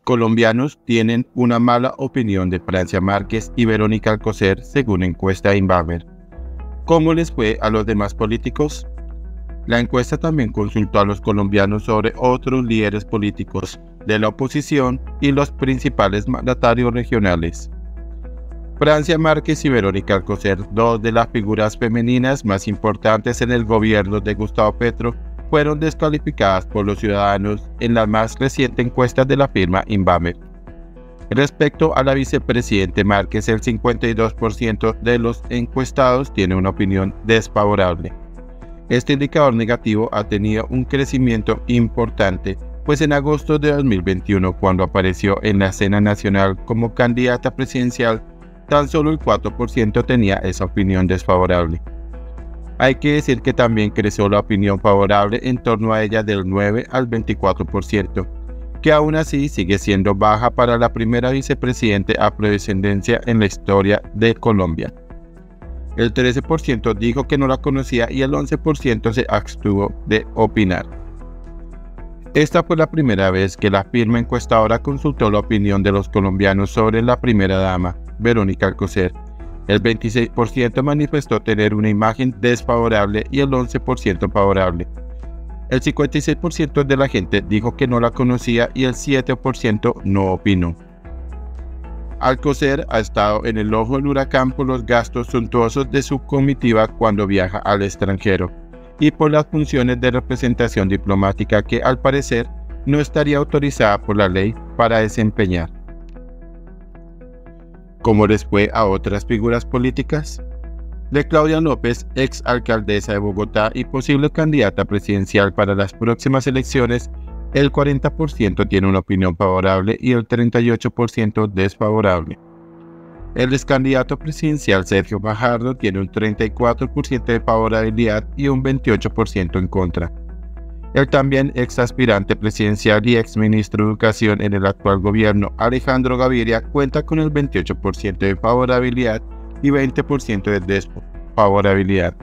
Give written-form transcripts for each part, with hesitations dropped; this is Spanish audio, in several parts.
Colombianos tienen una mala opinión de Francia Márquez y Verónica Alcocer según encuesta Inbamer. ¿Cómo les fue a los demás políticos? La encuesta también consultó a los colombianos sobre otros líderes políticos de la oposición y los principales mandatarios regionales. Francia Márquez y Verónica Alcocer, dos de las figuras femeninas más importantes en el gobierno de Gustavo Petro, fueron descalificadas por los ciudadanos en la más reciente encuesta de la firma Inbamer. Respecto a la vicepresidente Márquez, el 52% de los encuestados tiene una opinión desfavorable. Este indicador negativo ha tenido un crecimiento importante, pues en agosto de 2021, cuando apareció en la escena nacional como candidata presidencial, tan solo el 4% tenía esa opinión desfavorable. Hay que decir que también creció la opinión favorable en torno a ella del 9 al 24%, que aún así sigue siendo baja para la primera vicepresidente afrodescendencia en la historia de Colombia. El 13% dijo que no la conocía y el 11% se abstuvo de opinar. Esta fue la primera vez que la firma encuestadora consultó la opinión de los colombianos sobre la primera dama, Verónica Alcocer. El 26% manifestó tener una imagen desfavorable y el 11% favorable. El 56% de la gente dijo que no la conocía y el 7% no opinó. Alcocer ha estado en el ojo del huracán por los gastos suntuosos de su comitiva cuando viaja al extranjero y por las funciones de representación diplomática que, al parecer, no estaría autorizada por la ley para desempeñar. ¿Cómo les fue a otras figuras políticas? De Claudia López, ex alcaldesa de Bogotá y posible candidata presidencial para las próximas elecciones, el 40% tiene una opinión favorable y el 38% desfavorable. El ex candidato presidencial Sergio Fajardo tiene un 34% de favorabilidad y un 28% en contra. El también ex aspirante presidencial y ex ministro de Educación en el actual gobierno, Alejandro Gaviria, cuenta con el 28% de favorabilidad y 20% de desfavorabilidad.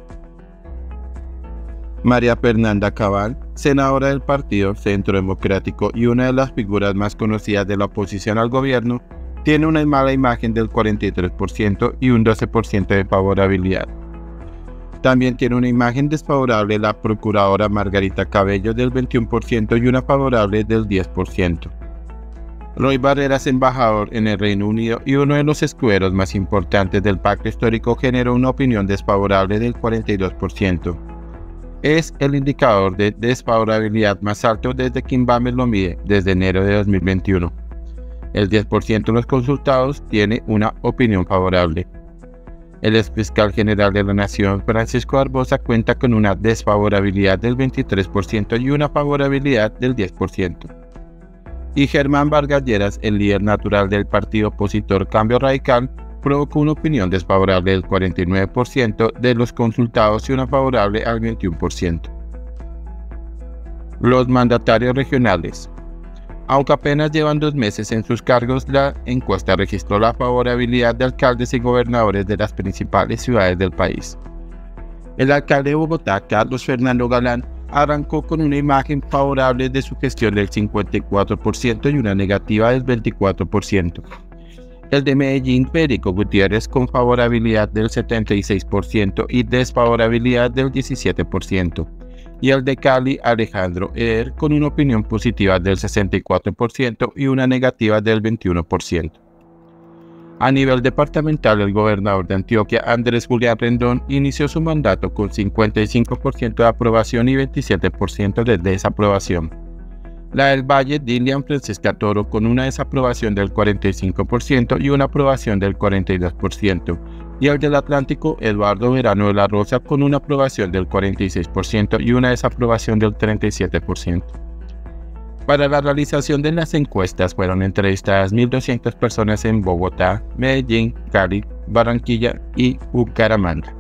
María Fernanda Cabal, senadora del Partido Centro Democrático y una de las figuras más conocidas de la oposición al gobierno, tiene una mala imagen del 43% y un 12% de favorabilidad. También tiene una imagen desfavorable la procuradora Margarita Cabello del 21% y una favorable del 10%. Roy Barreras, embajador en el Reino Unido y uno de los escuderos más importantes del pacto histórico, generó una opinión desfavorable del 42%. Es el indicador de desfavorabilidad más alto desde que Inbamer lo mide, desde enero de 2021. El 10% de los consultados tiene una opinión favorable. El exfiscal general de la Nación, Francisco Barbosa, cuenta con una desfavorabilidad del 23% y una favorabilidad del 10%. Y Germán Vargas Lleras, el líder natural del partido opositor Cambio Radical, provocó una opinión desfavorable del 49% de los consultados y una favorable al 21%. Los mandatarios regionales. Aunque apenas llevan 2 meses en sus cargos, la encuesta registró la favorabilidad de alcaldes y gobernadores de las principales ciudades del país. El alcalde de Bogotá, Carlos Fernando Galán, arrancó con una imagen favorable de su gestión del 54% y una negativa del 24%. El de Medellín, Federico Gutiérrez, con favorabilidad del 76% y desfavorabilidad del 17%. Y el de Cali, Alejandro Eder, con una opinión positiva del 64% y una negativa del 21%. A nivel departamental, el gobernador de Antioquia, Andrés Julián Rendón, inició su mandato con 55% de aprobación y 27% de desaprobación. La del Valle, Dilian Francisca Toro, con una desaprobación del 45% y una aprobación del 42%. Y el del Atlántico, Eduardo Verano de la Rosa, con una aprobación del 46% y una desaprobación del 37%. Para la realización de las encuestas fueron entrevistadas 1.200 personas en Bogotá, Medellín, Cali, Barranquilla y Bucaramanga.